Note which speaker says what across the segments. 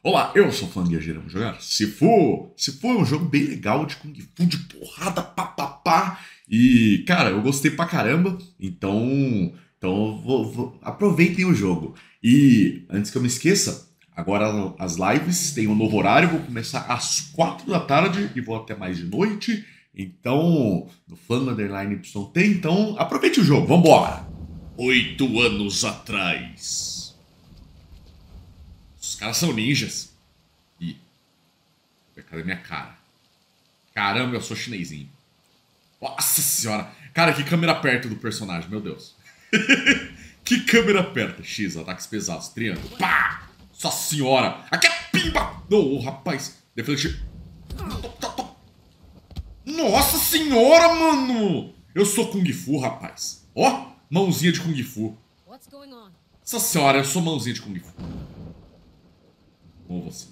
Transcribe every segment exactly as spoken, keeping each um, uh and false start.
Speaker 1: Olá, eu sou o Fanguejeiro, vamos jogar Sifu. Sifu é um jogo bem legal de Kung Fu, de porrada, papapá. E, cara, eu gostei pra caramba, então, então vou, vou, aproveitem o jogo. E, antes que eu me esqueça, agora as lives têm um novo horário, vou começar às quatro da tarde e vou até mais de noite. Então, no Flan Underline Y T, então aproveite o jogo, vambora! Oito anos atrás... Os caras são ninjas. Ih. Cadê minha cara? Caramba, eu sou chinesinho. Nossa senhora. Cara, que câmera perto do personagem, meu Deus. Que câmera perto. X, ataques pesados. Triângulo. Pá! Nossa senhora. Aqui é pimba. Oh, rapaz. Deflete. Nossa senhora, mano. Eu sou Kung Fu, rapaz. Ó, oh, mãozinha de Kung Fu. Nossa senhora, eu sou mãozinha de Kung Fu. Ou você?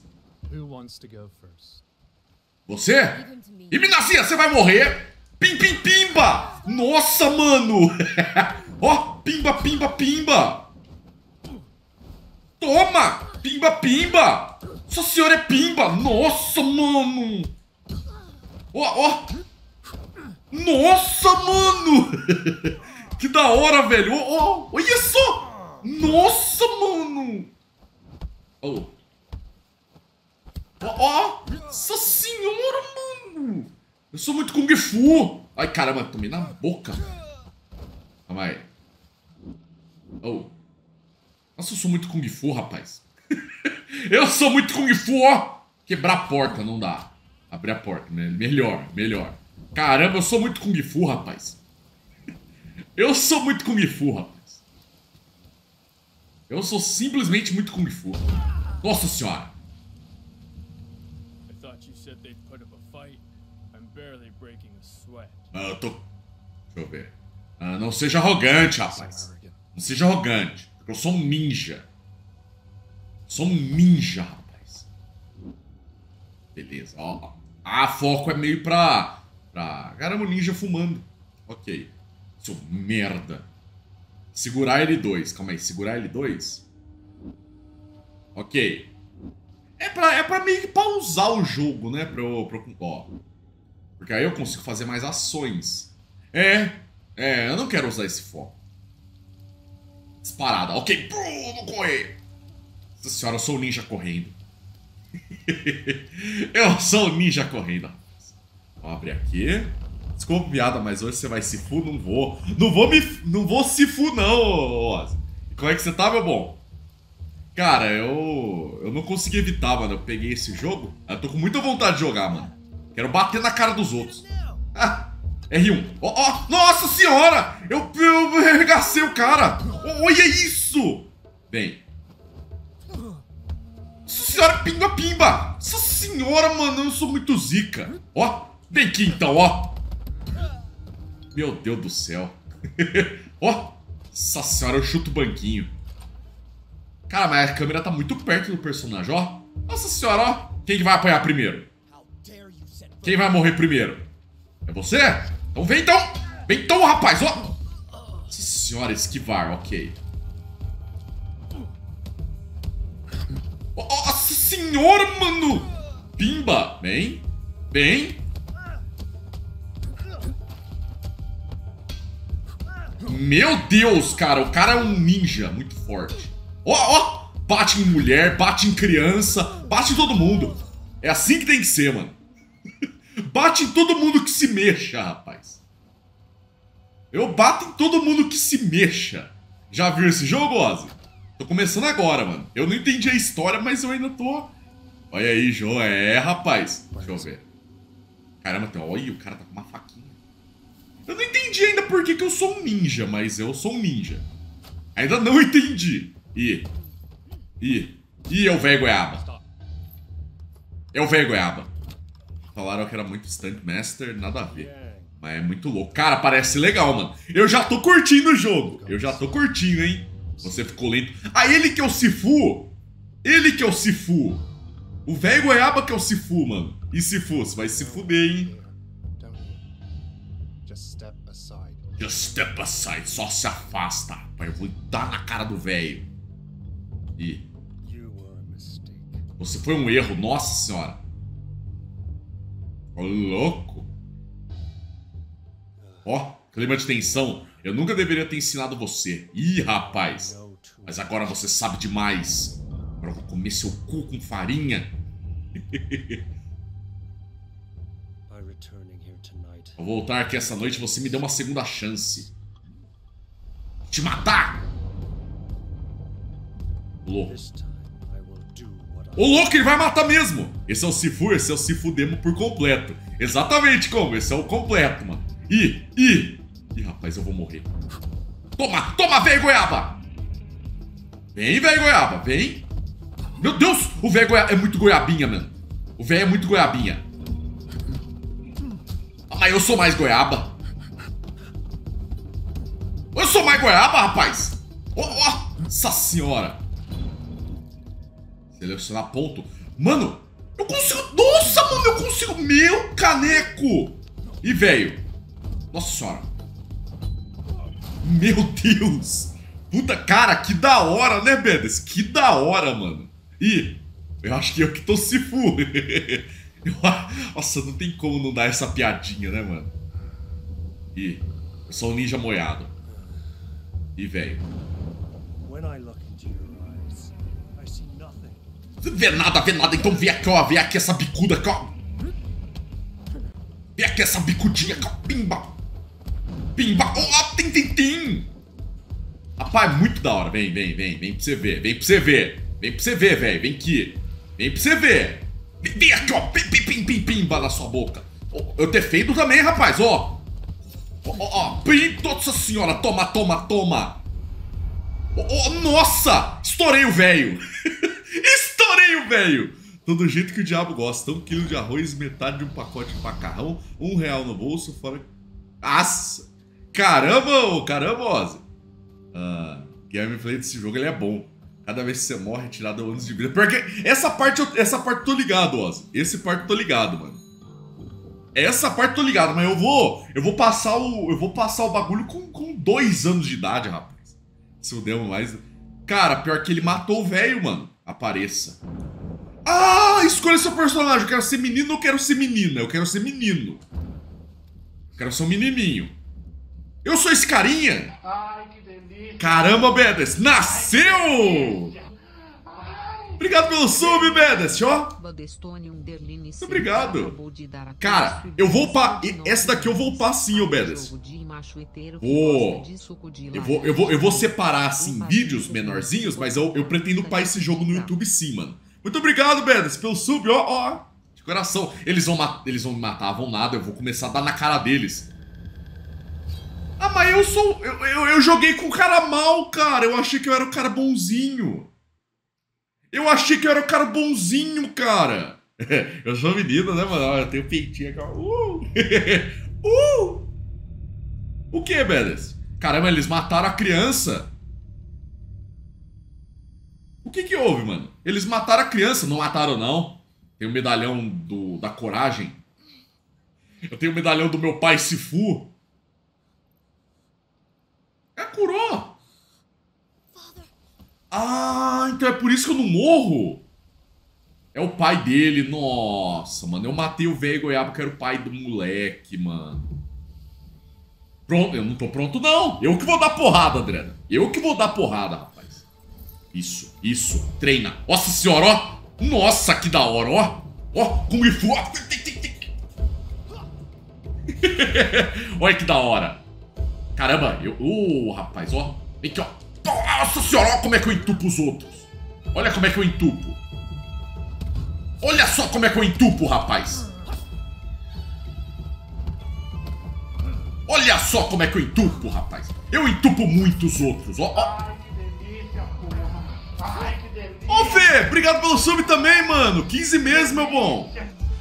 Speaker 1: Você? E Minazinha, você vai morrer! Pim, pim, pimba! Nossa, mano! Ó, oh, pimba, pimba, pimba! Toma! Pimba, pimba! Nossa senhora, é pimba! Nossa, mano! Ó, oh, ó! Oh. Nossa, mano! Que da hora, velho! Ó, oh, oh. Olha só! Nossa, mano! Oh. Ó, oh, nossa senhora, mano. Eu sou muito Kung Fu. Ai, caramba, tomei na boca. Calma aí. Oh. Nossa, eu sou muito Kung Fu, rapaz. Eu sou muito Kung Fu, ó. Quebrar a porta, não dá. Abrir a porta, melhor, melhor. Caramba, eu sou muito Kung Fu, rapaz. Eu sou muito Kung Fu, rapaz. Eu sou simplesmente muito Kung Fu. Nossa senhora. Ah, eu tô... Deixa eu ver. Ah, não seja arrogante, rapaz. Não seja arrogante. Eu sou um ninja. Sou um ninja, rapaz. Beleza, ó. Ah, foco é meio pra... pra... Caramba, o ninja fumando. Ok. Seu merda. Segurar L dois. Calma aí, segurar L dois? Ok. É pra, é pra meio que pausar o jogo, né? Pra eu... Pra eu ó. Porque aí eu consigo fazer mais ações. É, é, eu não quero usar esse foco. Disparada, ok. Vou correr. Nossa senhora, eu sou o ninja correndo. Eu sou o ninja correndo. Vou abrir aqui. Desculpa, piada, mas hoje você vai se fu, não vou. Não vou me... Não vou se fu, não, Ozzy. Como é que você tá, meu bom? Cara, eu... Eu não consegui evitar, mano. Eu peguei esse jogo. Eu tô com muita vontade de jogar, mano. Quero bater na cara dos outros. Ah, R um. Ó, oh, ó. Oh, nossa senhora! Eu, eu arregacei o cara. Oh, olha isso! Bem. Nossa senhora, pimba, pimba. Nossa senhora, mano. Eu sou muito zica. Ó. Oh, vem aqui, então, ó. Oh. Meu Deus do céu. Ó. Oh, nossa senhora, eu chuto o banquinho. Cara, mas a câmera tá muito perto do personagem, ó. Oh. Nossa senhora, ó. Oh. Quem que vai apanhar primeiro? Quem vai morrer primeiro? É você? Então vem então! Vem então, rapaz! Ó! Nossa senhora, esquivar, ok. Nossa senhora, mano! Pimba! Vem! Vem! Meu Deus, cara! O cara é um ninja muito forte. Ó, ó! Bate em mulher, bate em criança, bate em todo mundo. É assim que tem que ser, mano. Bate em todo mundo que se mexa, rapaz. Eu bato em todo mundo que se mexa. Já viu esse jogo, Ozzy? Tô começando agora, mano. Eu não entendi a história, mas eu ainda tô... Olha aí, Jô. É, rapaz. Deixa eu ver. Caramba, tem... olha, o cara tá com uma faquinha. Eu não entendi ainda por que que eu sou um ninja, mas eu sou um ninja. Ainda não entendi. Ih. Ih. Ih, é o velho goiaba. É o velho goiaba. Falaram que era muito Stunt Master, nada a ver. Mas é muito louco. Cara, parece legal, mano. Eu já tô curtindo o jogo. Eu já tô curtindo, hein? Você ficou lento. Ah, ele que é o Sifu. Ele que é o Sifu. O velho goiaba que é o Sifu, mano. E Sifu, você vai se fuder, hein? Just step aside. Só se afasta, rapaz. Eu vou dar na cara do velho. Ih. Você foi um erro, nossa senhora. Ô, louco. Ó, clima de tensão. Eu nunca deveria ter ensinado você. Ih, rapaz. Mas agora você sabe demais. Agora eu vou comer seu cu com farinha. Ao voltar aqui essa noite, você me deu uma segunda chance. Te matar! Louco. Ô, louco, ele vai matar mesmo! Esse é o Sifu, esse é o Sifu Demo por completo. Exatamente como, esse é o completo, mano. Ih, ih! Ih, rapaz, eu vou morrer. Toma, toma, velho goiaba! Vem, velho goiaba, vem! Meu Deus, o velho goiaba é muito goiabinha, mano. O velho é muito goiabinha. Ah, mas eu sou mais goiaba. Eu sou mais goiaba, rapaz. Oh, oh, nossa senhora. Selecionar ponto. Mano, eu consigo... Nossa, mano, eu consigo... Meu caneco. E, velho. Nossa senhora. Meu Deus. Puta, cara, que da hora, né, Bedes? Que da hora, mano. Ih, eu acho que eu que tô Sifu. Eu, nossa, não tem como não dar essa piadinha, né, mano? Ih, eu sou um ninja moiado. Ih, velho. Vê nada, vê nada, então vem aqui, ó. Vem aqui essa bicuda aqui, ó. Vem aqui essa bicudinha aqui, ó. Pimba. Pimba. Ó, tim, tim, tim. Rapaz, muito da hora. Vem, vem, vem. Vem pra você ver. Vem pra você ver. Vem pra você ver, velho. Vem aqui. Vem pra você ver. Vem, vem aqui, ó. Pim, pim, pim, pim, pimba na sua boca. Oh, eu defendo também, rapaz, ó. Ó, ó, ó. Pim, nossa senhora. Toma, toma, toma. Oh, oh, nossa. Estourei o velho. Estourei o velho. Todo jeito que o diabo gosta. Um quilo de arroz, metade de um pacote de macarrão, um real no bolso, fora... Nossa. Caramba, caramba, Ozzy. Ah, gameplay desse jogo, ele é bom. Cada vez que você morre, tirado anos de vida. Porque essa parte, eu, essa parte eu tô ligado, Ozzy. Esse parte eu tô ligado, mano. Essa parte eu tô ligado, mas eu vou... Eu vou passar o... Eu vou passar o bagulho com, com dois anos de idade, rapaz. Se eu der mais... Cara, pior que ele matou o velho, mano. Apareça. Ah, escolha seu personagem. Eu quero ser menino ou quero ser menina? Eu quero ser menino. Eu quero ser um menininho. Eu sou esse carinha.
Speaker 2: Ai, que delícia.
Speaker 1: Caramba, Bedes. Nasceu! Obrigado pelo sub, Bedes, ó. Muito obrigado. Cara, eu vou upar. Essa daqui eu vou upar sim, ô Bedes. Vou. Eu vou, eu vou, eu vou separar, assim, vídeos menorzinhos, mas eu, eu pretendo upar esse jogo no YouTube sim, mano. Muito obrigado, Bedes, pelo sub, ó, ó. De coração. Eles vão, eles vão me matar, vão nada, eu vou começar a dar na cara deles. Ah, mas eu sou... Eu, eu, eu joguei com o cara mal, cara. Eu achei que eu era o cara bonzinho. Eu achei que eu era o cara bonzinho, cara. Eu sou menina, né, mano? Eu tenho peitinho aqui, ó. Uh! uh! O que, Bedes? Caramba, eles mataram a criança. O que que houve, mano? Eles mataram a criança. Não mataram, não. Tem o medalhão do, da coragem. Eu tenho o medalhão do meu pai Sifu. É, curou. Ah, então é por isso que eu não morro? É o pai dele. Nossa, mano. Eu matei o velho goiaba que era o pai do moleque, mano. Pronto, eu não tô pronto, não. Eu que vou dar porrada, Adriana. Eu que vou dar porrada, rapaz. Isso, isso. Treina. Nossa senhora, ó. Nossa, que da hora, ó. Ó, Kung Fu. Olha que da hora. Caramba, eu... Uh, rapaz, ó. Vem aqui, ó. Nossa senhora, olha como é que eu entupo os outros. Olha como é que eu entupo. Olha só como é que eu entupo, rapaz. Olha só como é que eu entupo, rapaz. Eu entupo muito os outros, ó.
Speaker 2: Ai, que delícia, porra. Ai, que delícia.
Speaker 1: Ô, Fê, obrigado pelo sub também, mano. quinze meses, meu bom.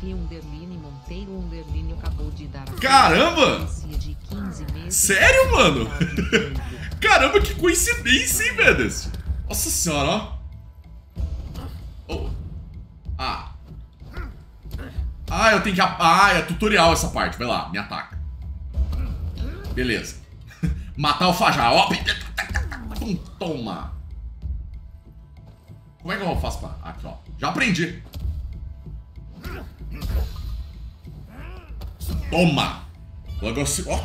Speaker 1: Caramba. Sério, mano? Caramba, que coincidência, hein, Bedes? Nossa senhora, ó. Oh. Ah. Ah, eu tenho que... Ah, é tutorial essa parte. Vai lá, me ataca. Beleza. Matar o Fajar, ó. Toma. Como é que eu faço pra... Aqui, ó. Já aprendi. Toma. Logo assim, ó.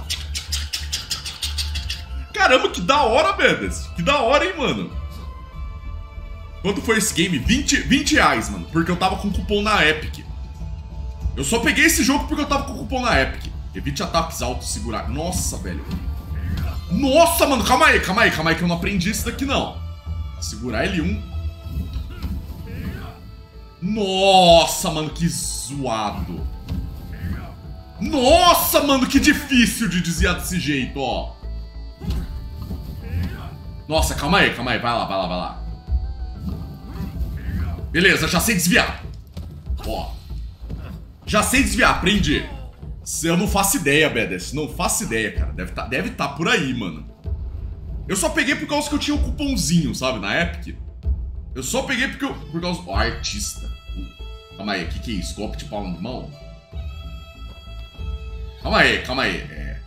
Speaker 1: Caramba, que da hora, Bedes. Que da hora, hein, mano. Quanto foi esse game? vinte, vinte reais, mano. Porque eu tava com cupom na Epic. Eu só peguei esse jogo porque eu tava com cupom na Epic. Evite ataques altos, segurar. Nossa, velho. Nossa, mano. Calma aí, calma aí, calma aí que eu não aprendi isso daqui, não. Segurar L um. Nossa, mano, que zoado. Nossa, mano, que difícil de desviar desse jeito, ó. Nossa, calma aí, calma aí. Vai lá, vai lá, vai lá. Beleza, já sei desviar. Ó. Já sei desviar, aprendi. Eu não faço ideia, Bedes. Não faço ideia, cara. Deve tá, deve tá por aí, mano. Eu só peguei por causa que eu tinha um cupomzinho, sabe? Na Epic. Eu só peguei porque eu... Por causa... Ó, artista. Calma aí, o que que é isso? Golpe de palma de mão? Calma aí, calma aí. É...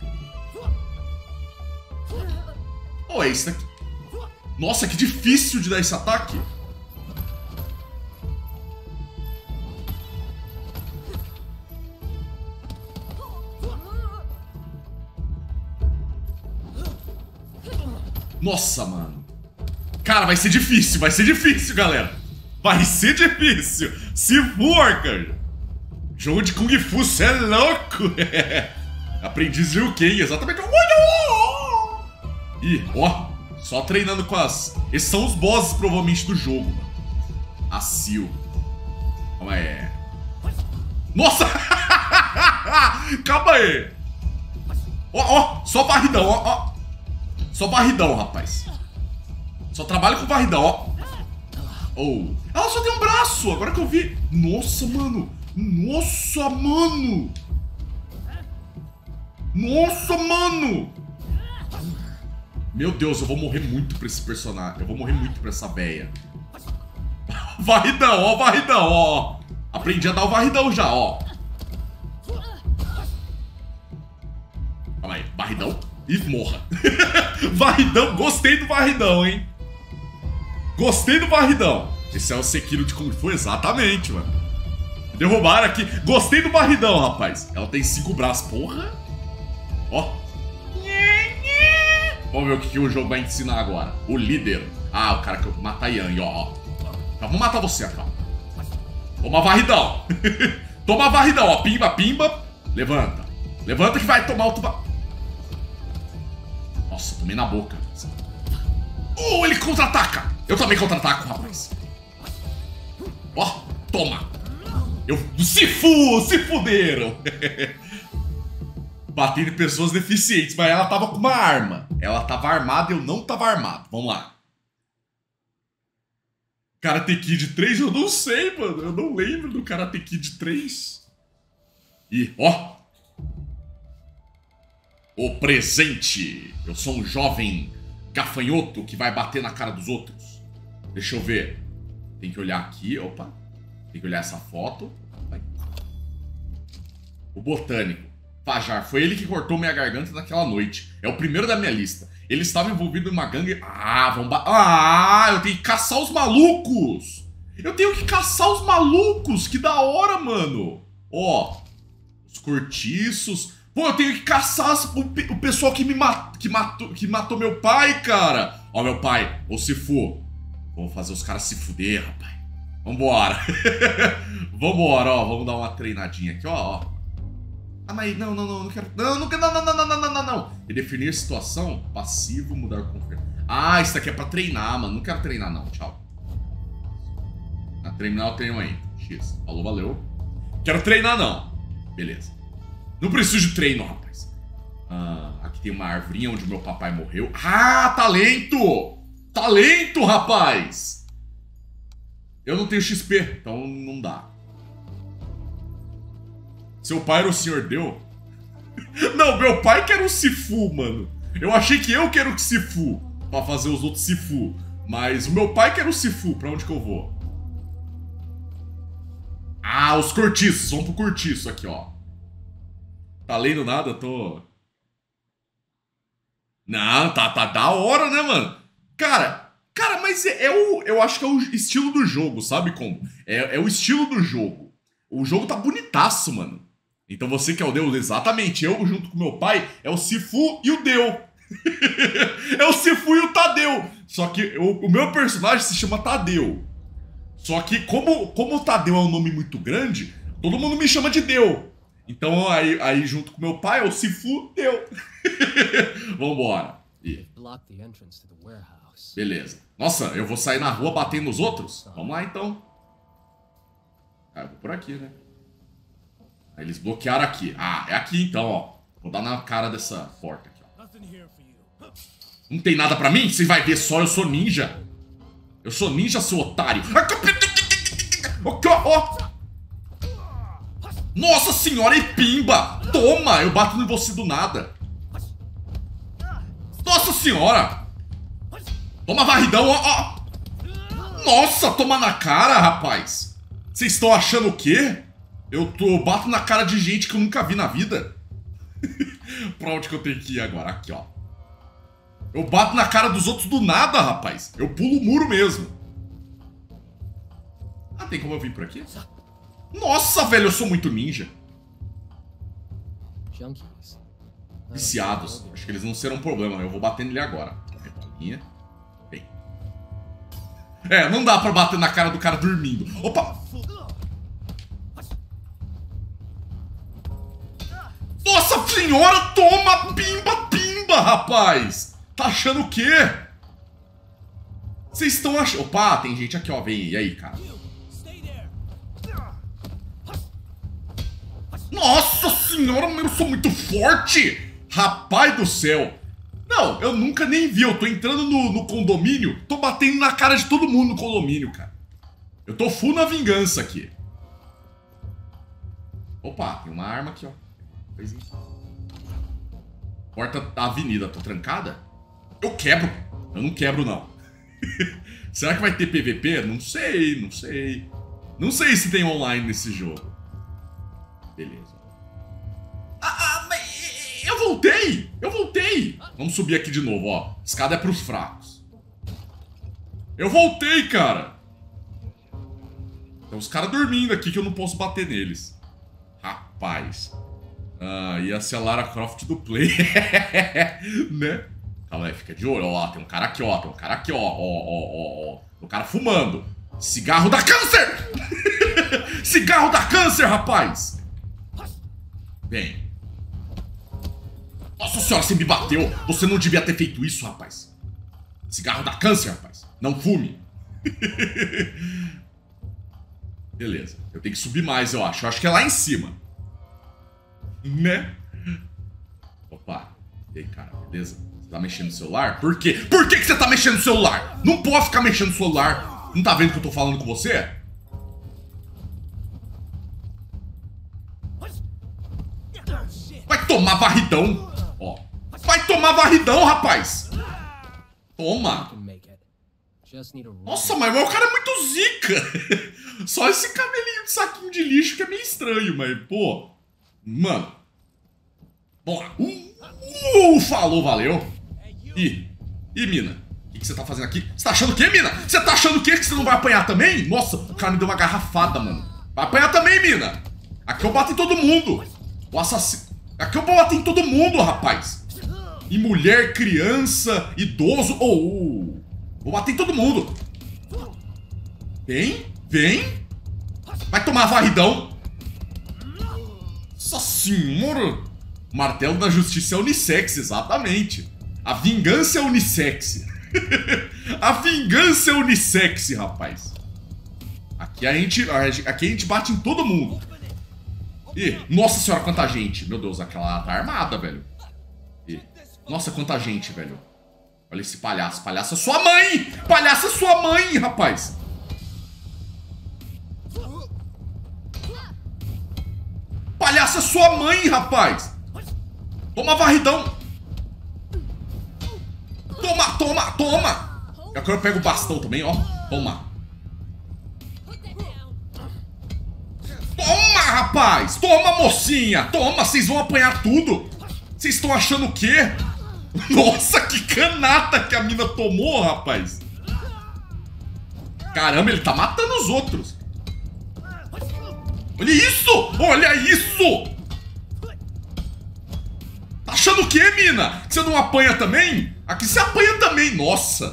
Speaker 1: Oh, é isso daqui. Nossa, que difícil de dar esse ataque. Nossa, mano. Cara, vai ser difícil, vai ser difícil, galera. Vai ser difícil. Se for, cara. Jogo de Kung Fu, cê é louco. Aprendiz Liu Kang, exatamente. Ih, ó. Só treinando com as... Esses são os bosses, provavelmente, do jogo, mano. A Sil. Calma aí. Nossa! Calma aí. Ó, ó. Só barridão, ó, ó. Só barridão, rapaz. Só trabalho com barridão, ó. Oh. Ela só tem um braço, agora que eu vi. Nossa, mano. Nossa, mano. Nossa, mano. Meu Deus, eu vou morrer muito pra esse personagem. Eu vou morrer muito pra essa véia. Varridão, ó, varridão, ó. Aprendi a dar o varridão já, ó. Calma aí, varridão. E morra. Varridão, gostei do varridão, hein? Gostei do varridão. Esse é o Sekiro de Kung Fu, exatamente, mano. Derrubaram aqui. Gostei do varridão, rapaz. Ela tem cinco braços, porra. Ó. Vamos ver o que, que o jogo vai ensinar agora. O líder. Ah, o cara que eu matar Yang, ó, ó. Então, vamos matar você, ó. Toma varridão. Toma varridão, ó. Pimba, pimba. Levanta. Levanta que vai tomar o tuba... Nossa, tomei na boca. Oh, ele contra-ataca. Eu também contra-ataco, rapaz. Ó, toma. Eu... Se fu, se fuderam. Batendo em pessoas deficientes, mas ela tava com uma arma. Ela tava armada e eu não tava armado. Vamos lá. Karate Kid três? Eu não sei, mano. Eu não lembro do Karate Kid três. Ih, ó. O presente. Eu sou um jovem gafanhoto que vai bater na cara dos outros. Deixa eu ver. Tem que olhar aqui. Opa. Tem que olhar essa foto. Vai. O botânico. Fajar, foi ele que cortou minha garganta naquela noite. É o primeiro da minha lista. Ele estava envolvido em uma gangue... Ah, vamos... Ba... Ah, eu tenho que caçar os malucos! Eu tenho que caçar os malucos! Que da hora, mano! Ó, os cortiços... Pô, eu tenho que caçar as... o, pe... o pessoal que me mat... que, matou... que matou meu pai, cara! Ó, meu pai, ô Sifu. Vamos fazer os caras se fuder, rapaz. Vambora. Vambora, ó. Vamos dar uma treinadinha aqui, ó, ó. Ah, mas não, não, não, não quero... Não, não, não, não, não, não, não, não, não. E definir a situação, passivo, mudar conferência. Ah, isso aqui é pra treinar, mano. Não quero treinar, não. Tchau. Na terminal eu treino aí. X. Falou, valeu. Quero treinar, não. Beleza. Não preciso de treino, rapaz. Ah, aqui tem uma arvorinha onde meu papai morreu. Ah, talento! Talento, rapaz! Eu não tenho X P, então não dá. Seu pai era o senhor Deu? Não, meu pai que era o Sifu, mano. Eu achei que eu que era o Sifu pra fazer os outros Sifu. Mas o meu pai que era o Sifu. Pra onde que eu vou? Ah, os cortiços. Vamos pro cortiço aqui, ó. Tá lendo nada? Tô... Não, tá, tá da hora, né, mano? Cara... Cara, mas é, é o... Eu acho que é o estilo do jogo, sabe como? É, é o estilo do jogo. O jogo tá bonitaço, mano. Então você que é o Deus, exatamente. Eu, junto com meu pai, é o Sifu e o Deu. É o Sifu e o Tadeu. Só que o, o meu personagem se chama Tadeu. Só que como, como o Tadeu é um nome muito grande, todo mundo me chama de Deu. Então aí, aí junto com meu pai é o Sifu Deu. Vambora. E... beleza. Nossa, eu vou sair na rua batendo nos outros? Vamos lá então. Ah, eu vou por aqui, né? Aí eles bloquearam aqui. Ah, é aqui então, ó. Vou dar na cara dessa porta aqui, ó. Não tem nada pra mim? Você vai ver só, eu sou ninja. Eu sou ninja, seu otário. Nossa senhora, e pimba! Toma! Eu bato em você do nada. Nossa senhora! Toma varridão, ó, ó. Nossa, toma na cara, rapaz. Vocês estão achando o quê? Eu, tô, eu bato na cara de gente que eu nunca vi na vida. Pra onde que eu tenho que ir agora? Aqui, ó. Eu bato na cara dos outros do nada, rapaz. Eu pulo o muro mesmo. Ah, tem como eu vir por aqui? Nossa, velho, eu sou muito ninja. Viciados. Acho que eles não serão um problema. Eu vou bater nele agora. Bem. É, não dá pra bater na cara do cara dormindo. Opa! Nossa senhora, toma pimba, pimba, rapaz! Tá achando o quê? Vocês estão achando... Opa, tem gente aqui, ó. Vem, e aí, cara? Nossa senhora, eu sou muito forte! Rapaz do céu! Não, eu nunca nem vi. Eu tô entrando no, no condomínio, tô batendo na cara de todo mundo no condomínio, cara. Eu tô full na vingança aqui. Opa, tem uma arma aqui, ó. Porta da avenida, tô trancada? Eu quebro. Eu não quebro, não. Será que vai ter P V P? Não sei, não sei. Não sei se tem online nesse jogo. Beleza. Ah, ah, mas eu voltei! Eu voltei! Vamos subir aqui de novo, ó. Escada é pros fracos. Eu voltei, cara! Tem uns caras dormindo aqui que eu não posso bater neles. Rapaz. Ah, ia ser a Lara Croft do Play. Né? Calma aí, fica de olho. Ó, tem um cara aqui, ó. Tem um cara aqui, ó. Ó, ó, ó, ó. O cara fumando. Cigarro dá câncer! Cigarro dá câncer, rapaz! Bem. Nossa senhora, você me bateu. Você não devia ter feito isso, rapaz. Cigarro dá câncer, rapaz. Não fume. Beleza. Eu tenho que subir mais, eu acho. Eu acho que é lá em cima. Né? Opa. E aí, cara, beleza? Você tá mexendo no celular? Por quê? Por que que você tá mexendo no celular? Não pode ficar mexendo no celular. Não tá vendo que eu tô falando com você? Vai tomar varridão. Ó. Vai tomar varridão, rapaz. Toma. Nossa, mas o cara é muito zica. Só esse cabelinho de saquinho de lixo que é meio estranho, mas, pô... Mano. Bora. Uh, uh, falou, valeu. Ih, ih, mina. O que, que você tá fazendo aqui? Você tá achando o quê, mina? Você tá achando o quê? Que você não vai apanhar também? Nossa, o cara me deu uma garrafada, mano. Vai apanhar também, mina. Aqui eu bato em todo mundo. O assassino... Aqui eu bato em todo mundo, rapaz. E mulher, criança, idoso... Oh, oh. Vou bater em todo mundo. Vem, vem. Vai tomar varridão. Nossa senhora. Martelo da Justiça é unissex, exatamente. A vingança é unissex. A vingança é unissex, rapaz. Aqui a gente, aqui a gente bate em todo mundo. Ih, nossa senhora, quanta gente. Meu Deus, aquela tá armada, velho. Ih, nossa, quanta gente, velho. Olha esse palhaço. Palhaço é sua mãe! Palhaço é sua mãe, rapaz! Palhaço é sua mãe, rapaz! Toma varridão! Toma, toma, toma! Agora eu pego o bastão também, ó. Toma. Toma, rapaz! Toma, mocinha! Toma, vocês vão apanhar tudo! Vocês estão achando o quê? Nossa, que canata que a mina tomou, rapaz! Caramba, ele tá matando os outros. Olha isso! Olha isso! Tá achando o quê, mina? Que você não apanha também? Aqui você apanha também, nossa!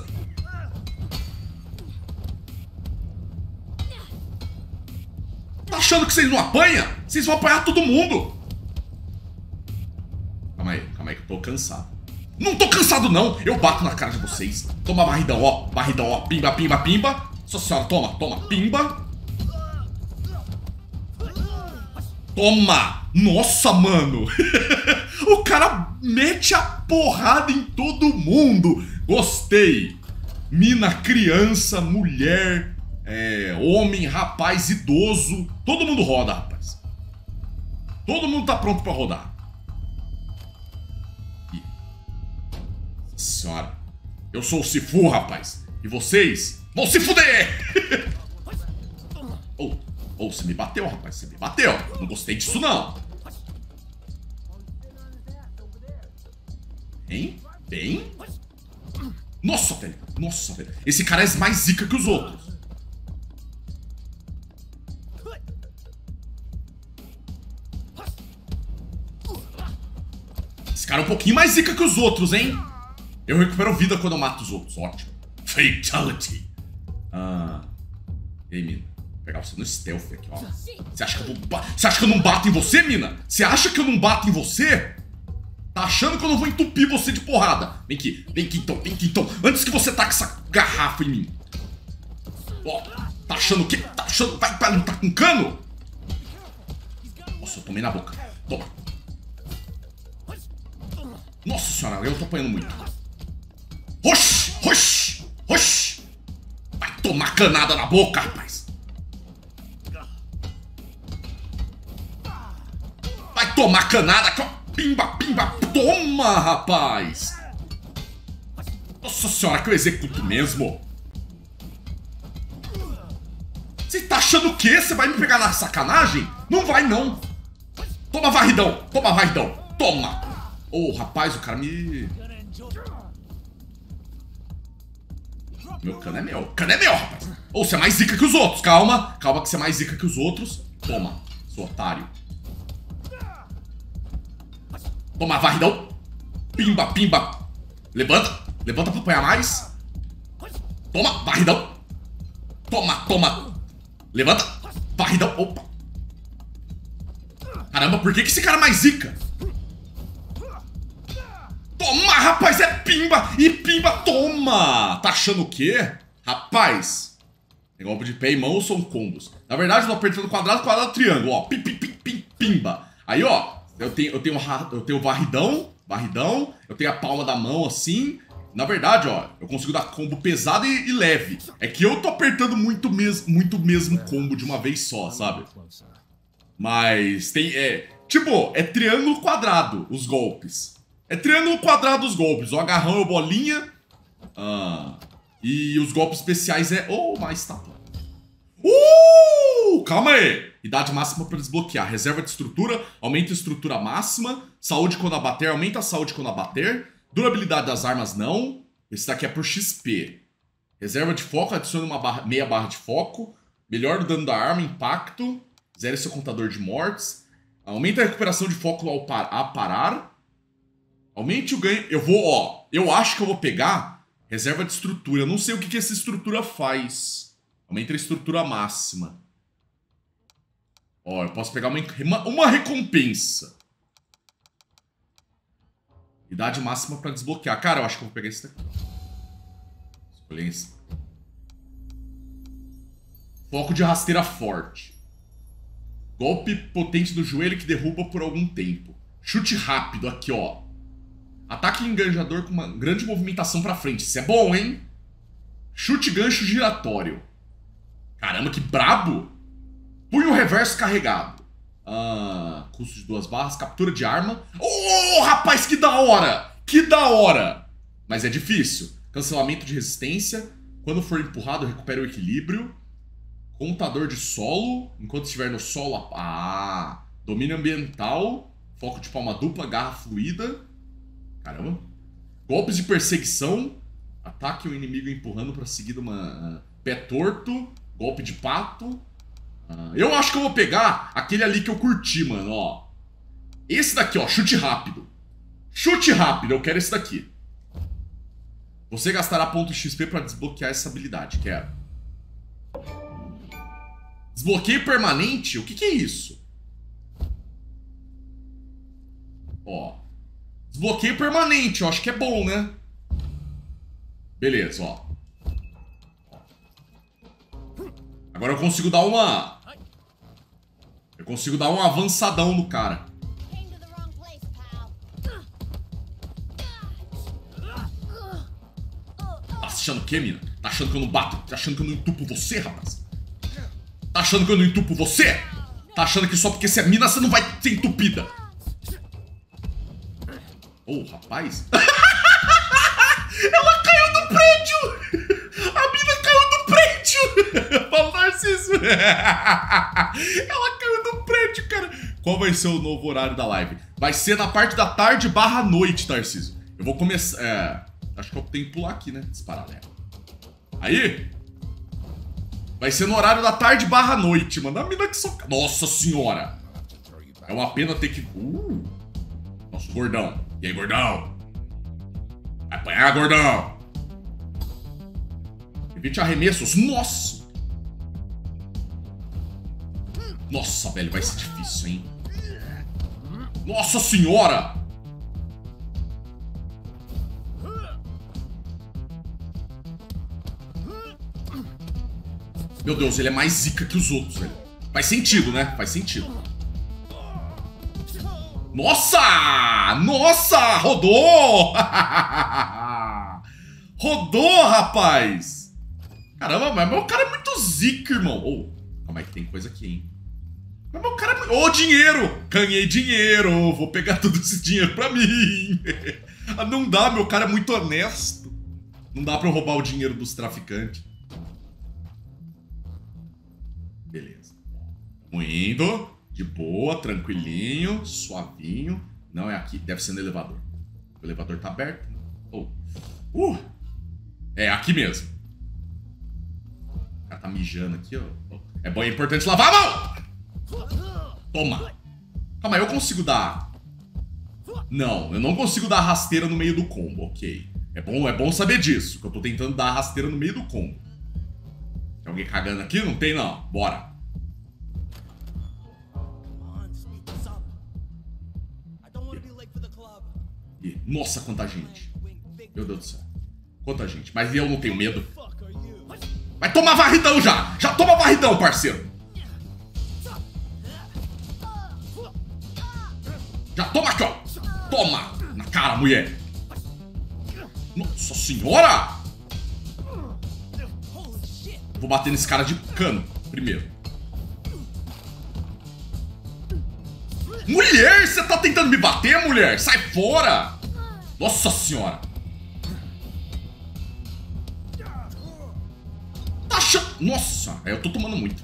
Speaker 1: Tá achando que vocês não apanham? Vocês vão apanhar todo mundo! Calma aí, calma aí que eu tô cansado. Não tô cansado não! Eu bato na cara de vocês. Toma barridão, ó. Barridão, ó. Pimba, pimba, pimba. Nossa senhora, toma, toma, pimba. Toma! Nossa, mano! O cara mete a porrada em todo mundo! Gostei! Mina, criança, mulher, é, homem, rapaz, idoso. Todo mundo roda, rapaz. Todo mundo tá pronto pra rodar. Ih. Nossa senhora. Eu sou o Sifu, rapaz. E vocês vão se fuder! Oh. Ou, oh, você me bateu, rapaz. Você me bateu. Não gostei disso, não. Hein? Bem? Nossa, velho. Nossa, velho. Esse cara é mais zica que os outros. Esse cara é um pouquinho mais zica que os outros, hein? Eu recupero vida quando eu mato os outros. Ótimo. Fatality. Ah. E aí, mina? Vou pegar você no stealth aqui, ó. Você acha que eu vou... Você acha que eu não bato em você, mina? Você acha que eu não bato em você? Tá achando que eu não vou entupir você de porrada? Vem aqui, vem aqui então, vem aqui então. Antes que você taque essa garrafa em mim. Ó, tá achando o quê? Tá achando... Vai pra lutar com cano? Nossa, eu tomei na boca. Toma. Nossa senhora, eu tô apanhando muito. Oxi, oxi, oxi. Vai tomar canada na boca, rapaz. Vai tomar canada, pimba, pimba, toma, rapaz. Nossa senhora, que eu executo mesmo. Você tá achando o quê? Você vai me pegar na sacanagem? Não vai, não. Toma varridão, toma varridão, toma. Ô, oh, rapaz, o cara me... Meu cano é meu, o cano é meu, rapaz. Ou oh, você é mais zica que os outros, calma. Calma que você é mais zica que os outros. Toma, seu otário. Toma, varridão. Pimba, pimba. Levanta. Levanta pra apanhar mais. Toma, varridão. Toma, toma. Levanta. Varridão. Opa. Caramba, por que que esse cara é mais zica? Toma, rapaz, é pimba. E pimba, toma. Tá achando o quê? Rapaz. Golpe de pé e mão são combos. Na verdade, eu tô apertando quadrado, quadrado, triângulo. Ó, pim, pim, pim, pim, pimba. Aí, ó. Eu tenho, eu tenho, eu tenho varridão, varridão, eu tenho a palma da mão assim. Na verdade, ó, eu consigo dar combo pesado e, e leve. É que eu tô apertando muito, mes, muito mesmo combo de uma vez só, sabe? Mas tem, é, tipo, é triângulo quadrado os golpes. É triângulo quadrado os golpes. O agarrão é o bolinha. Ah, e os golpes especiais é... Oh, mais estátua. Uh! Calma aí. Idade máxima para desbloquear. Reserva de estrutura. Aumenta a estrutura máxima. Saúde quando abater. Aumenta a saúde quando abater. Durabilidade das armas não. Esse daqui é por X P. Reserva de foco. Adiciona uma barra, meia barra de foco. Melhora o dano da arma. Impacto. Zera seu contador de mortes. Aumenta a recuperação de foco ao par, a parar. Aumente o ganho. Eu vou, ó. Eu acho que eu vou pegar reserva de estrutura. Eu não sei o que, que essa estrutura faz. Aumenta a estrutura máxima. Ó, eu posso pegar uma, uma, uma recompensa. Idade máxima pra desbloquear. Cara, eu acho que eu vou pegar esse daqui. Escolher esse. Foco de rasteira forte. Golpe potente do joelho que derruba por algum tempo. Chute rápido aqui, ó. Ataque engajador com uma grande movimentação pra frente. Isso é bom, hein? Chute gancho giratório. Caramba, que brabo! Punho reverso carregado. Ah, custo de duas barras. Captura de arma. Oh, rapaz, que da hora! Que da hora! Mas é difícil. Cancelamento de resistência. Quando for empurrado, recupera o equilíbrio. Contador de solo. Enquanto estiver no solo... Ah! Domínio ambiental. Foco de palma dupla. Garra fluida. Caramba. Golpes de perseguição. Ataque o inimigo empurrando para seguir uma... Pé torto. Golpe de pato. Ah, eu acho que eu vou pegar aquele ali que eu curti, mano, ó. Esse daqui, ó, chute rápido. Chute rápido, eu quero esse daqui. Você gastará ponto X P pra desbloquear essa habilidade, quero. Desbloqueio permanente? O que que é isso? Ó. Desbloqueio permanente, eu acho que é bom, né? Beleza, ó. Agora eu consigo dar uma... Eu consigo dar um avançadão no cara. Tá achando o quê, mina? Tá achando que eu não bato? Tá achando que eu não entupo você, rapaz? Tá achando que eu não entupo você? Tá achando que só porque você é mina você não vai ser entupida? Ô, oh, rapaz. Ela caiu do prédio! A mina caiu do prédio! Fala, Narciso! Ela caiu do prédio, cara! Qual vai ser o novo horário da live? Vai ser na parte da tarde barra noite, Narciso. Eu vou começar... É... Acho que eu tenho que pular aqui, né? Disparar, né? Aí... Vai ser no horário da tarde barra noite, mano. A mina que só... Nossa senhora! É uma pena ter que... Uh! Nossa, gordão. E aí, gordão? Vai apanhar, gordão! Evite arremessos. Nossa! Nossa, velho, vai ser difícil, hein? Nossa senhora! Meu Deus, ele é mais zica que os outros, velho. Faz sentido, né? Faz sentido. Nossa! Nossa! Rodou! Rodou, rapaz! Caramba, mas meu cara é muito zica, irmão. Oh, calma aí que tem coisa aqui, hein? Mas meu cara é muito... Ô, oh, dinheiro! Ganhei dinheiro! Vou pegar todo esse dinheiro pra mim! Não dá, meu cara é muito honesto. Não dá pra eu roubar o dinheiro dos traficantes. Beleza. Tamo indo. De boa, tranquilinho, suavinho. Não é aqui, deve ser no elevador. O elevador tá aberto. Oh. Uh! É aqui mesmo. O cara tá mijando aqui, ó. É bom, é importante lavar a mão! Toma! Calma aí, eu consigo dar... Não, eu não consigo dar rasteira no meio do combo, ok. É bom, é bom saber disso, que eu tô tentando dar rasteira no meio do combo. Tem alguém cagando aqui? Não tem, não. Bora. E, nossa, quanta gente. Meu Deus do céu. Quanta gente. Mas eu não tenho medo. Vai tomar varridão já. Já toma varridão, parceiro. Já toma aqui, ó. Toma. Na cara, mulher. Nossa senhora. Vou bater nesse cara de cano primeiro. Mulher, você tá tentando me bater, mulher? Sai fora! Nossa senhora! Tá achando... Nossa, eu tô tomando muito.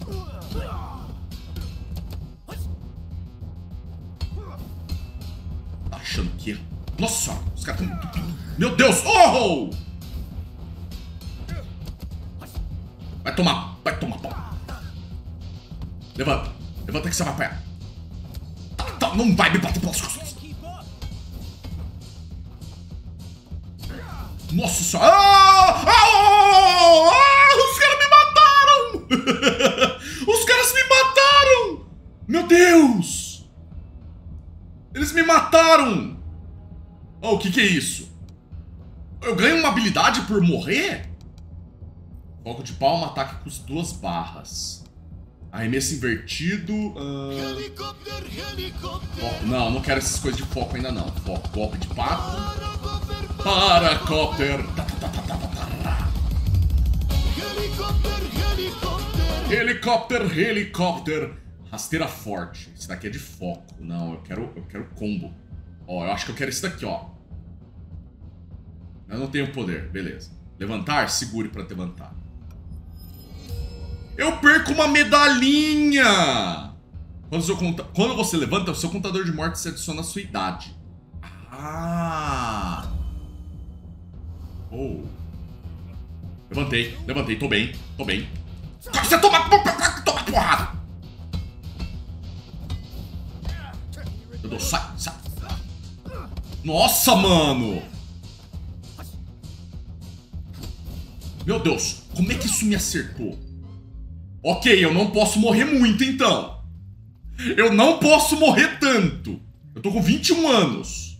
Speaker 1: Tá achando que... Nossa, os caras tão... Meu Deus! Oh! Vai tomar, vai tomar pau. Levanta, levanta que você vai apanhar. Tá, tá, não vai me bater pelas costas. Nossa senhora. Ah! Ah! Ah! Os caras me mataram! Os caras me mataram! Meu Deus! Eles me mataram! Oh, o que que é isso? Eu ganho uma habilidade por morrer? Foco de palma, ataque com as duas barras. Arremesso invertido. Uh... Foco. Não, não quero essas coisas de foco ainda não. Foco, golpe de pato. Paracópter. Helicópter, helicópter. Rasteira forte. Esse daqui é de foco. Não, eu quero, eu quero combo. Ó, eu acho que eu quero esse daqui, ó. Eu não tenho poder, beleza. Levantar, segure pra levantar. Eu perco uma medalhinha! Quando, seu conta... Quando você levanta, o seu contador de morte se adiciona à sua idade. Ah! Oh. Levantei, levantei, tô bem, tô bem. Você toma, toma porrada! Deus, sai, sai. Nossa, mano. Meu Deus, como é que isso me acertou? Ok, eu não posso morrer muito, então. Eu não posso morrer tanto. Eu tô com vinte e um anos.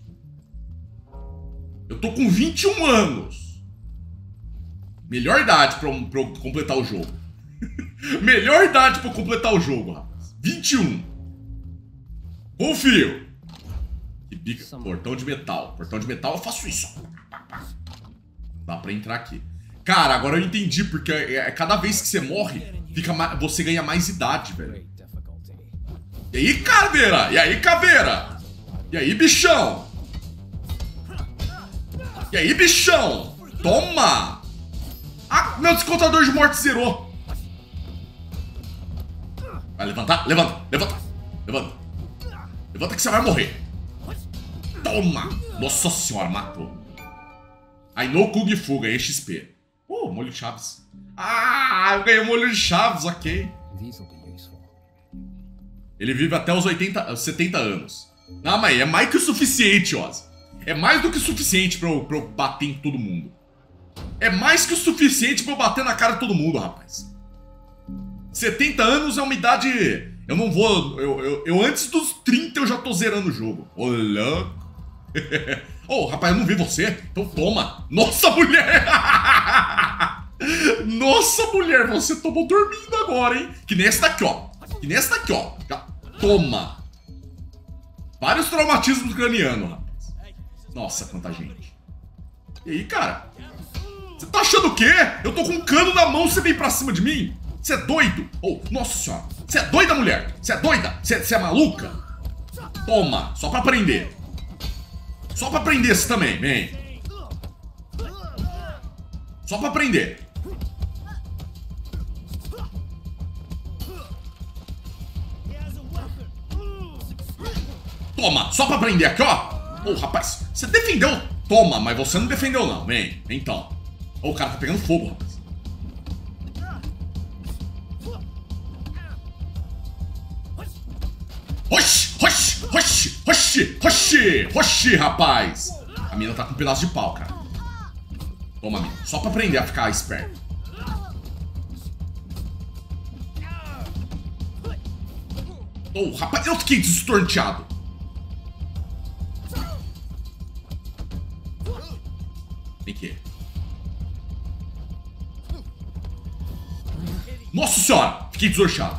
Speaker 1: Eu tô com vinte e um anos. Melhor idade pra eu, pra eu completar o jogo. Melhor idade pra eu completar o jogo, rapaz. vinte e um. Confio. Que bica. Portão de metal. Portão de metal, eu faço isso. Dá pra entrar aqui. Cara, agora eu entendi, porque é, é, cada vez que você morre, fica mais, você ganha mais idade, velho. E aí, caveira? E aí, caveira? E aí, bichão? E aí, bichão? Toma! Ah, meu descontador de morte zerou. Vai levantar, levanta, levanta, levanta. Levanta que você vai morrer. Toma! Nossa senhora, matou. Aí no Kung Fu, ganhei X P. Oh, molho de chaves. Ah, eu ganhei um molho de chaves, ok. Ele vive até os oitenta, setenta anos. Não, mas é mais que o suficiente, Oz. É mais do que o suficiente pra eu, pra eu bater em todo mundo. É mais que o suficiente pra eu bater na cara de todo mundo, rapaz. setenta anos é uma idade... Eu não vou... Eu, eu, eu antes dos trinta eu já tô zerando o jogo. Ô, louco. Ô, oh, rapaz, eu não vi você. Então toma. Nossa, mulher. Nossa, mulher, você tomou dormindo agora, hein? Que nem essa daqui, ó. Que nem essa daqui, ó. Já toma. Vários traumatismos cranianos, rapaz. Nossa, quanta gente. E aí, cara? Você tá achando o quê? Eu tô com um cano na mão, você vem pra cima de mim? Você é doido? Oh, nossa senhora. Você é doida, mulher? Você é doida? Você, você é maluca? Toma, só pra aprender. Só pra aprender esse também, vem. Só pra aprender. Toma, só pra aprender aqui, ó. Ô, oh, rapaz, você defendeu? Toma, mas você não defendeu não, vem. Então. Ô, oh, o cara tá pegando fogo, rapaz. Oxi, oxi, oxi, oxi, oxi, oxi, rapaz. A mina tá com um pedaço de pau, cara. Toma, mina. Só pra aprender a ficar esperto. Oh, rapaz, eu fiquei destorteado. Vem aqui. Nossa senhora, fiquei desorchado.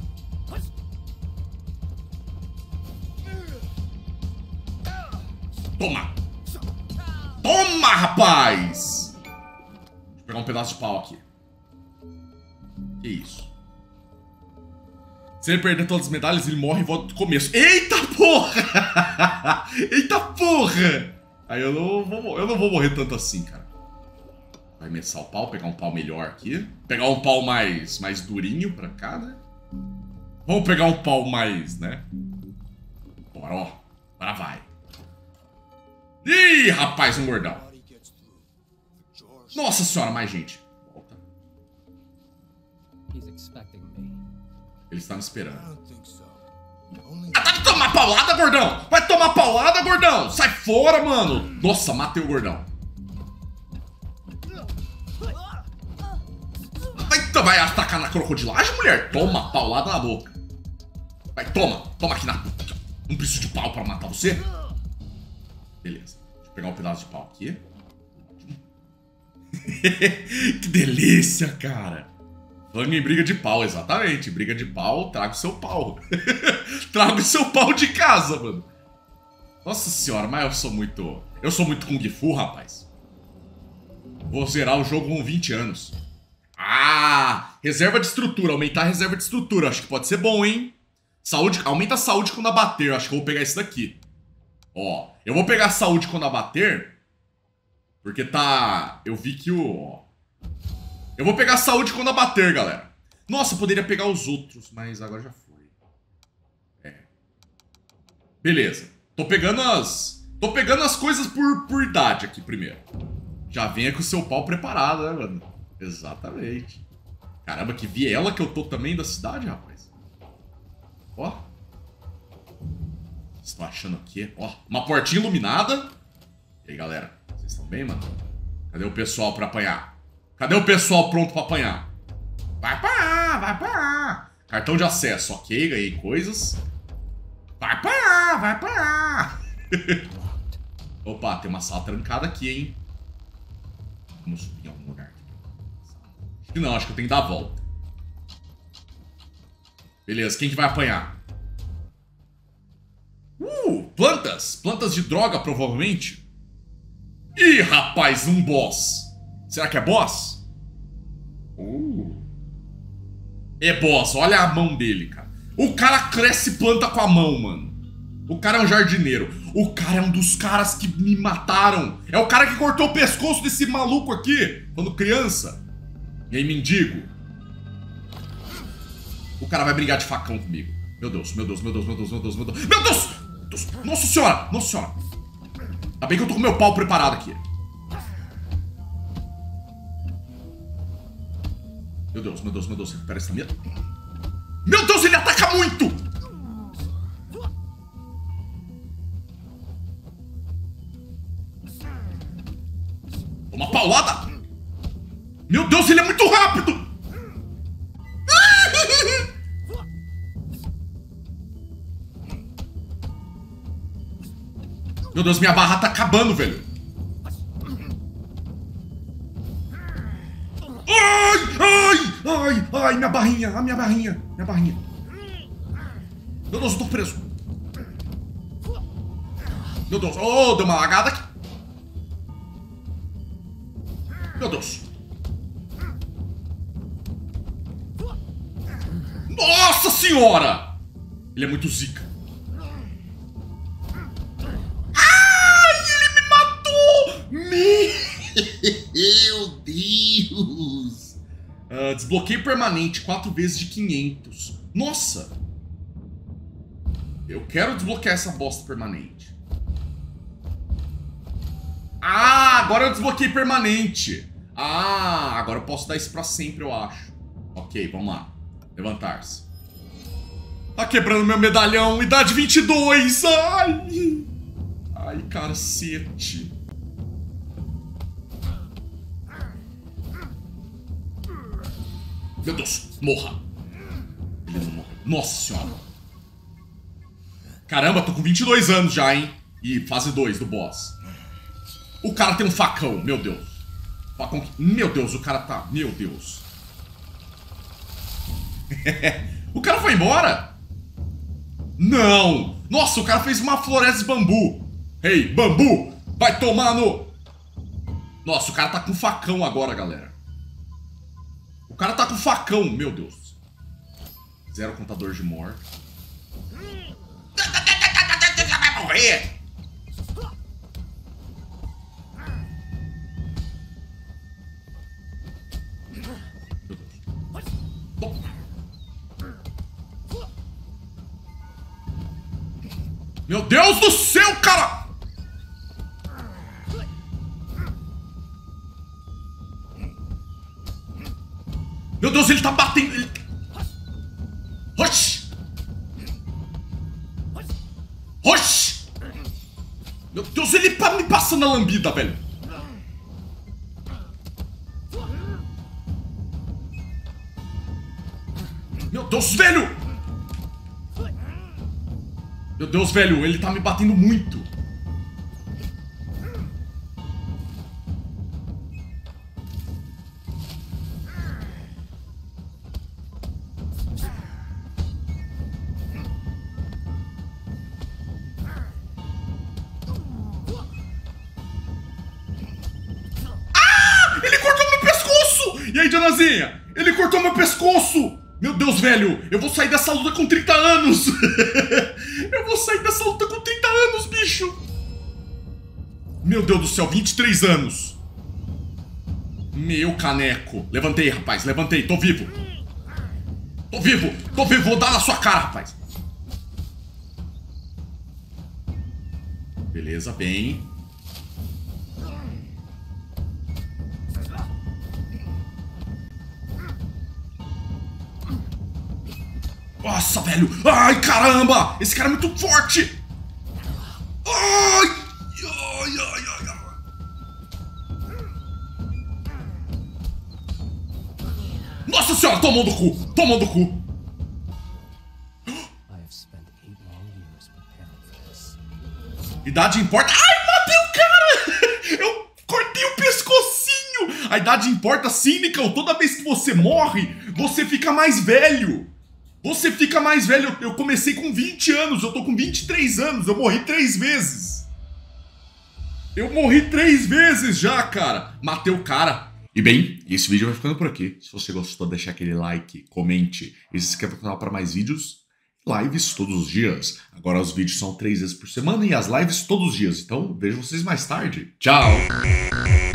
Speaker 1: Toma! Toma, rapaz! Deixa eu pegar um pedaço de pau aqui. Que isso? Se ele perder todas as medalhas, ele morre e volta do começo. Eita porra! Eita porra! Aí eu não vou, eu não vou morrer tanto assim, cara. Vai messar o pau, pegar um pau melhor aqui. Pegar um pau mais, mais durinho pra cá, né? Vamos pegar um pau mais, né? Bora, ó. Agora vai. Ih, rapaz, um gordão. Nossa senhora, mais gente. Volta. Ele está me esperando. Ah, tá de tomar paulada, gordão! Vai tomar paulada, gordão! Sai fora, mano! Nossa, matei o gordão. Vai, vai atacar na crocodilagem, mulher? Toma, paulada na boca. Vai, toma. Toma aqui na... Não preciso de pau pra matar você? Beleza. Deixa eu pegar um pedaço de pau aqui. Que delícia, cara. Falando em briga de pau, exatamente. Briga de pau, traga o seu pau. Traga o seu pau de casa, mano. Nossa senhora, mas eu sou muito... Eu sou muito Kung Fu, rapaz. Vou zerar o jogo com vinte anos. Ah! Reserva de estrutura. Aumentar a reserva de estrutura. Acho que pode ser bom, hein? Saúde... Aumenta a saúde quando abater. Acho que eu vou pegar esse daqui. Ó, eu vou pegar a saúde quando abater. Porque tá... Eu vi que o... Ó, eu vou pegar a saúde quando abater, galera. Nossa, eu poderia pegar os outros, mas agora já foi. É. Beleza. Tô pegando as... Tô pegando as coisas por, por idade aqui primeiro. Já venha com o seu pau preparado, né, mano? Exatamente. Caramba, que viela que eu tô também da cidade, rapaz. Ó. Vocês estão achando aqui? Ó, uma portinha iluminada. E aí, galera? Vocês estão bem, mano? Cadê o pessoal pra apanhar? Cadê o pessoal pronto pra apanhar? Vai apanhar, vai apanhar. Cartão de acesso, ok, ganhei coisas. Vai apanhar, vai apanhar. Opa, tem uma sala trancada aqui, hein? Vamos subir em algum lugar aqui. Acho que não, acho que eu tenho que dar a volta. Beleza, quem que vai apanhar? Uh, plantas! Plantas de droga, provavelmente. Ih, rapaz, um boss. Será que é boss? Uh. É boss, olha a mão dele, cara. O cara cresce planta com a mão, mano. O cara é um jardineiro. O cara é um dos caras que me mataram. É o cara que cortou o pescoço desse maluco aqui quando criança. E aí, mendigo. O cara vai brigar de facão comigo. Meu Deus, meu Deus, meu Deus, meu Deus, meu Deus, meu Deus. Meu Deus! Deus. Nossa senhora, nossa senhora. Ainda bem que eu tô com meu pau preparado aqui. Meu Deus, meu Deus, meu Deus. Recupera essa minha. Meu Deus, ele ataca muito! Uma paulada! Meu Deus, ele é muito rápido! Meu Deus, minha barra tá acabando, velho. Ai, ai, ai, ai, minha barrinha, a minha barrinha, minha barrinha. Meu Deus, eu tô preso. Meu Deus, oh, deu uma lagada aqui. Meu Deus. Nossa senhora! Ele é muito zica. Meu Deus! Uh, desbloqueio permanente, quatro vezes de quinhentos. Nossa! Eu quero desbloquear essa bosta permanente. Ah, agora eu desbloqueei permanente. Ah, agora eu posso dar isso pra sempre, eu acho. Ok, vamos lá. Levantar-se. Tá quebrando meu medalhão, idade vinte e dois. Ai! Ai, cacete. Meu Deus, morra. Ele não morre. Nossa senhora. Caramba, tô com vinte e dois anos já, hein? E fase dois do boss. O cara tem um facão, meu Deus. Facão que... Meu Deus, o cara tá... Meu Deus. O cara foi embora? Não. Nossa, o cara fez uma floresta de bambu. Ei, bambu, vai tomar no... Nossa, o cara tá com facão agora, galera. O cara tá com facão, meu Deus. Zero contador de morte. Vai morrer! Meu Deus do céu, cara! Meu Deus, ele tá batendo. Ele... Oxi! Oxi! Meu Deus, ele tá me passando a lambida, velho. Meu Deus, velho! Meu Deus, velho, ele tá me batendo muito. E aí, Dianazinha? Ele cortou meu pescoço! Meu Deus, velho! Eu vou sair dessa luta com trinta anos! Eu vou sair dessa luta com trinta anos, bicho! Meu Deus do céu, vinte e três anos! Meu caneco! Levantei, rapaz, levantei, tô vivo! Tô vivo! Tô vivo, vou dar na sua cara, rapaz! Beleza, bem... Nossa, velho! Ai, caramba! Esse cara é muito forte! Ai! Ai, ai, ai, ai. Nossa senhora, tomou do cu! Tomou do cu! Idade importa. Ai, matei o cara! Eu cortei o pescocinho! A idade importa sim, Nicão. Toda vez que você morre, você fica mais velho. Você fica mais velho. Eu comecei com vinte anos, eu tô com vinte e três anos. Eu morri três vezes. Eu morri três vezes já, cara. Matei o cara. E bem, esse vídeo vai ficando por aqui. Se você gostou, deixa aquele like, comente e se inscreva no canal para mais vídeos. Lives todos os dias. Agora os vídeos são três vezes por semana e as lives todos os dias. Então vejo vocês mais tarde. Tchau!